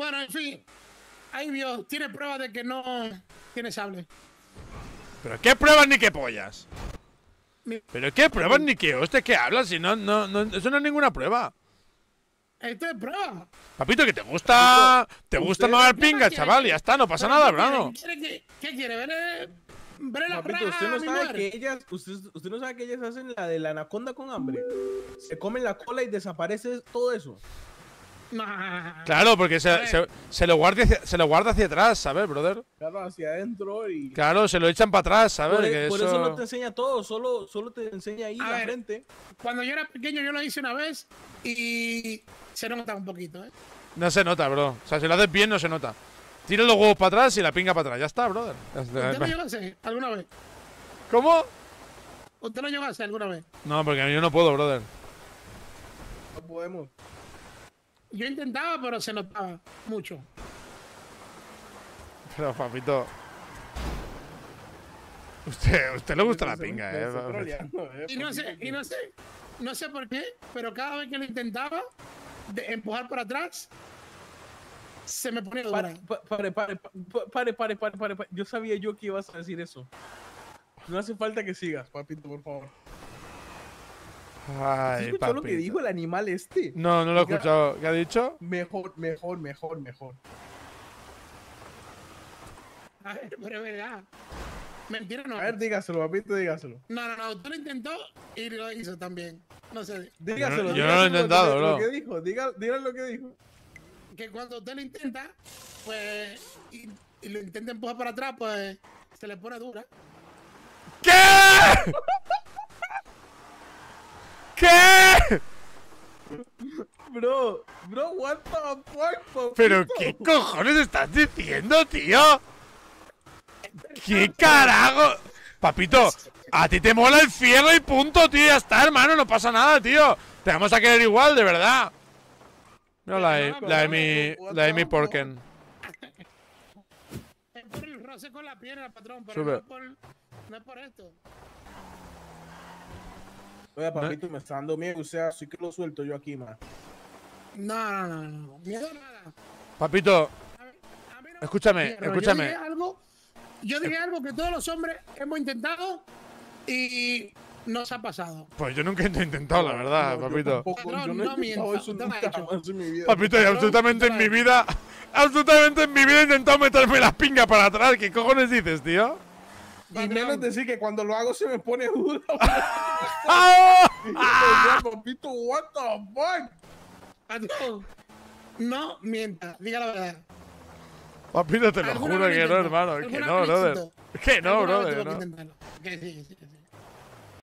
Bueno, en fin. Ahí vio. Tiene pruebas de que no tiene sable. ¿Pero qué pruebas ni qué pollas? Mi- ¿Pero qué pruebas ni qué hostia? ¿Qué hablas? Si no, eso no es ninguna prueba. Esto es prueba. Papito, que te gusta. Te gusta mamar ¿Qué pinga, más quiere? chaval, y ya está, no pasa ¿Pero nada, qué quiere? hermano. ¿Qué quiere? ¿Ver la Papito, raja usted a no mi sabe mujer? que ellas, usted no sabe que ellas hacen la de la anaconda con hambre. Se comen la cola y desaparece todo eso. Nah. Claro, porque A ver. se lo guarda hacia atrás, ¿sabes, brother? Claro, hacia adentro y. Claro, se lo echan para atrás, ¿sabes? Por eso no te enseña todo, solo te enseña ahí A la ver. frente. Cuando yo era pequeño yo lo hice una vez y se nota un poquito, ¿eh? No se nota, bro. O sea, si lo haces bien, no se nota. Tira los huevos para atrás y la pinga para atrás. Ya está, brother. Ya está. ¿Usted lo llegó a hacer alguna vez? ¿Cómo? ¿Usted lo llegó a hacer alguna vez? No, porque yo no puedo, brother. No podemos. Yo intentaba, pero se notaba mucho. Pero, papito. Usted le gusta la pinga, Me está troleando, Y no sé por qué, pero cada vez que lo intentaba de empujar para atrás, se me ponía dura. Pare. Yo sabía yo que ibas a decir eso. No hace falta que sigas, papito, por favor. Ay, ¿Escuchó papito. lo que dijo el animal este? No, no lo he escuchado. ¿Qué ha dicho? Mejor. A ver, pero es verdad. Mentira no. A ver, dígaselo, papito, dígaselo. No, usted lo intentó y lo hizo también. No sé, Dígaselo. Yo no lo he intentado, bro. Lo que dijo, dígale lo que dijo. que cuando usted lo intenta, pues, y lo intenta empujar para atrás, pues, se le pone dura. ¿Qué? ¿Qué? Bro, what the fuck, papito? ¿Pero qué cojones estás diciendo, tío? ¿Qué carajo? Papito, a ti te mola el fierro y punto, tío. Ya está, hermano, no pasa nada, tío. Te vamos a querer igual, de verdad. No, la de mi Porken. Es por el roce con la pierna, patrón, pero Sube. no es por esto. Oye, papito, me está dando miedo, o sea, así que lo suelto yo aquí, man. No. Miedo nada. Papito, A mí no me escúchame, miedo. escúchame. Yo dije algo que todos los hombres hemos intentado y no se ha pasado. Pues yo nunca he intentado, la verdad, No, yo papito. tampoco, Patrón, yo no he no intentado mientas, eso usted lo ha nunca hecho. jamás en mi vida. Papito, y absolutamente en mi vida he intentado meterme las pingas para atrás. ¿Qué cojones dices, tío? Y menos decir que cuando lo hago se me pone duro. ¡Ah! Papito, what the fuck? Patrón, no mienta, diga la verdad. Papito, te lo ¿Alguna juro vez que lo no, intentó? hermano. Que ¿Alguna no, vez lo brother. intentó? Que no, ¿Alguna vez brother, tuvo que no. intentarlo? Que sí.